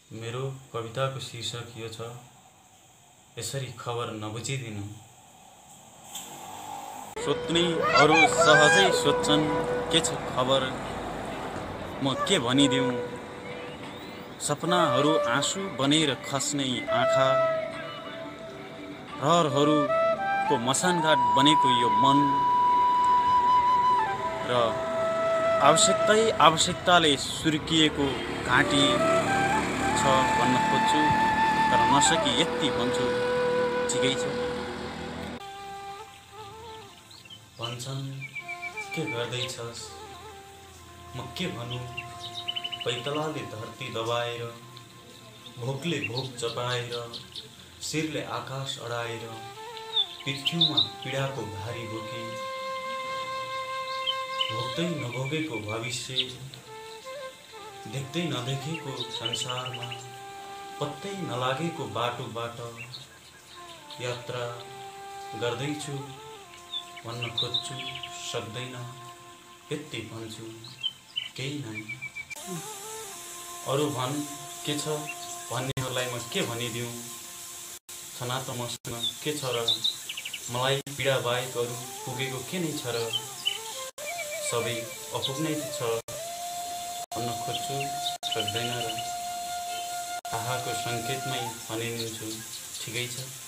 मेरो कविताको शीर्षक यो छ, यसरी खबर नबुझिदिनु। सोध्ने अरू सहजै सोध्छन्, के छ खबर, म के भनिदिउँ। सपनाहरू आँसु बनेर खस्ने आँखा, रहरहरूको मसानघाट बनेको यो मन, र आवश्यकताले सुर्किएको घाँटी छ भन्न खोज्छु, तर नसकी यति भन्छु, ठिकै छ। भन्छन् के गर्दैछस्, म के भनौँ। पैतलाले धरती दबाएर, भोकले भोक चपाएर, शिरले आकाश अडाएर, पिठ्युमा पीडाको भारी बोकी, भोग्दै नभोगेको भविष्य, देख्दै नदेखेको संसारमा, पत्तै नलागेको बाटोबाट यात्रा गर्दैछु भन्न खोज्छु, सक्दैन यति भन्छु, केही नै। अरू भन् के छ भन्नेहरूलाई म के भनिदिउँ। छना त मसँग के छ र, मलाई पीडा बाहेक अरू पुगेको के नै छ र, सबै अपुग नै छ भन्न खोज्छु, सक्दैन र। आहाको सङ्केतमै भनिदिन्छु, ठिकै छ।